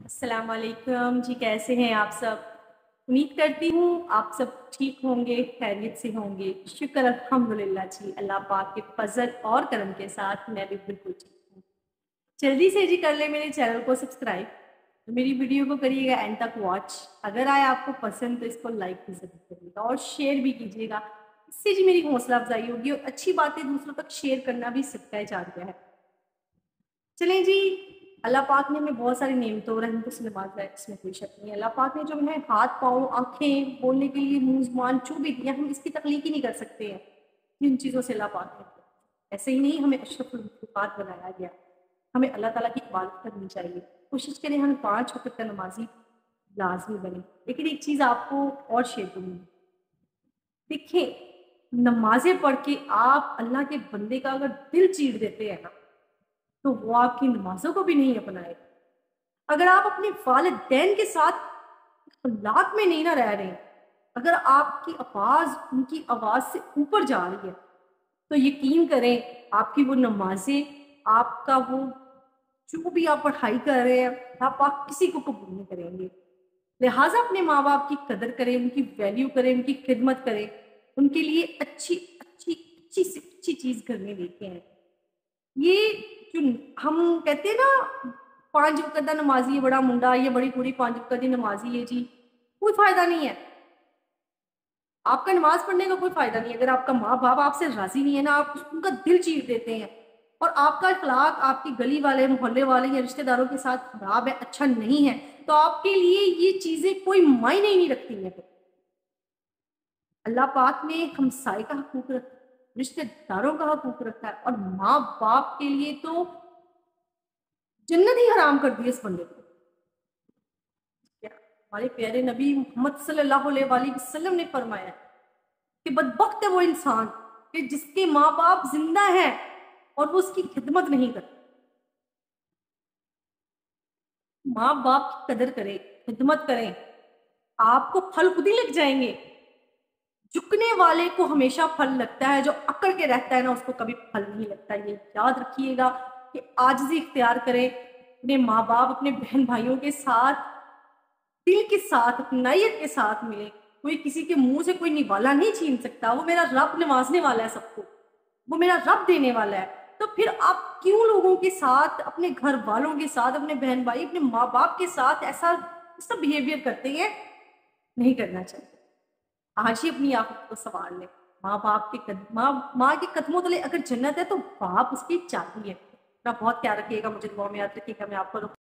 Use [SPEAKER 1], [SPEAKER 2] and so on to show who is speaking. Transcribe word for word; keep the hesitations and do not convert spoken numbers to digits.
[SPEAKER 1] السلام علیکم جی، کیسے ہیں آپ سب؟ امید کرتی ہوں آپ سب ٹھیک ہوں گے، خیریت سے ہوں گے۔ شکر الحمدللہ جی، اللہ پاک کے فضل اور کرم کے ساتھ میں بھی بالکل ٹھیک ہوں۔ جلدی سے جی کر لیں میرے چینل کو سبسکرائب، میری ویڈیو کو کریے گا اینڈ تک واچ۔ اگر آئے آپ کو پسند تو اس کو لائک بھی ضرور کریے گا اور شیئر بھی کیجیے گا، اس سے جی میری حوصلہ افزائی ہوگی اور اچھی باتیں دوسروں تک شیئر کرنا بھی صدقہ جاریہ ہے۔ چلیں جی، اللہ پاک نے ہمیں بہت ساری نعمتوں اور رحمتوں سے نوازا ہے، اس میں کوئی شک نہیں ہے۔ اللہ پاک نے جو ہمیں ہاتھ پاؤں آنکھیں بولنے کے لیے منہ زبان جو بھی دیا، ہم اس کی تخلیق ہی نہیں کر سکتے ہیں جن چیزوں سے اللہ پاک نے کیا۔ ایسے ہی نہیں ہمیں اشرف المخلوقات بنایا گیا، ہمیں اللہ تعالیٰ کی عبادت کرنی چاہیے، کوشش کریں ہم پانچ وقت کا نمازی لازمی بنے۔ لیکن ایک چیز آپ کو اور شیئر کروں گی، دیکھیں نمازیں پڑھ کے آپ اللہ کے بندے کا اگر دل چیر دیتے ہیں نا تو وہ آپ کی نمازوں کو بھی نہیں اپنائے گا۔ اگر آپ اپنے والدین کے ساتھ اخلاق میں نہیں نہ رہ رہے، اگر آپ کی آواز ان کی آواز سے اوپر جا رہی ہے تو یقین کریں آپ کی وہ نمازیں، آپ کا وہ جو بھی آپ پڑھائی کر رہے ہیں، آپ آپ کسی کو قبول نہیں کریں گے۔ لہٰذا اپنے ماں باپ کی قدر کریں، ان کی ویلیو کریں، ان کی خدمت کریں، ان کے لیے اچھی اچھی اچھی سے اچھی چیز گھر میں لے کے آئیں۔ یہ جو ہم کہتے ہیں نا پانچ وقت کا نمازی ہے بڑا منڈا، یہ بڑی پوری پانچ وقت کی نمازی ہے جی، کوئی فائدہ نہیں ہے۔ آپ کا نماز پڑھنے کا کوئی فائدہ نہیں ہے اگر آپ کا ماں باپ آپ سے راضی نہیں ہے نا، آپ ان کا دل چیر دیتے ہیں اور آپ کا اخلاق آپ کی گلی والے محلے والے یا رشتہ داروں کے ساتھ خراب ہے، اچھا نہیں ہے، تو آپ کے لیے یہ چیزیں کوئی معنی ہی نہیں رکھتی ہیں۔ اللہ پاک نے ہمسائے کا حقوق رکھا، رشتہ داروں کا حقوق رکھا ہے، اور ماں باپ کے لیے تو جنت ہی حرام کر دی اس بندے کو۔ کیا ہمارے پیارے نبی محمد صلی اللہ علیہ وآلہ وسلم نے فرمایا کہ بدبخت ہے وہ انسان کہ جس کے ماں باپ زندہ ہیں اور وہ اس کی خدمت نہیں کرتے۔ ماں باپ کی قدر کریں، خدمت کریں، آپ کو پھل خود ہی لگ جائیں گے۔ جھکنے والے کو ہمیشہ پھل لگتا ہے، جو اکڑ کے رہتا ہے نا اس کو کبھی پھل نہیں لگتا۔ یہ یاد رکھیے گا کہ عاجزی اختیار کریں، اپنے ماں باپ اپنے بہن بھائیوں کے ساتھ دل کے ساتھ اپنائیت کے ساتھ ملیں۔ کوئی کسی کے منہ سے کوئی نوالا نہیں چھین سکتا، وہ میرا رب نوازنے والا ہے سب کو، وہ میرا رب دینے والا ہے۔ تو پھر آپ کیوں لوگوں کے ساتھ، اپنے گھر والوں کے ساتھ، اپنے بہن بھائی، اپنے ماں باپ کے ساتھ ایسا ایسا بیہیویئر کرتے ہیں؟ نہیں کرنا چاہیے۔ آج ہی اپنی آنکھ کو سنوار لیں۔ ماں باپ کے قدم ماں ماں کے قدموں تلے اگر جنت ہے تو باپ اس کی چابی ہے۔ اپنا بہت خیال رکھیے گا، مجھے دعا میں یاد رکھیے گا۔ میں آپ کو